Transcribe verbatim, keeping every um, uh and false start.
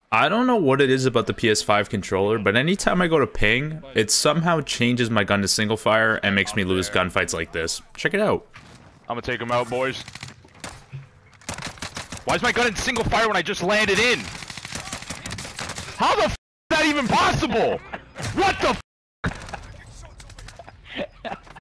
I don't know what it is about the P S five controller, but anytime I go to ping, it somehow changes my gun to single fire and makes me lose gunfights like this. Check it out. I'm gonna take him out, boys. Why is my gun in single fire when I just landed in? How the f is that even possible? What the f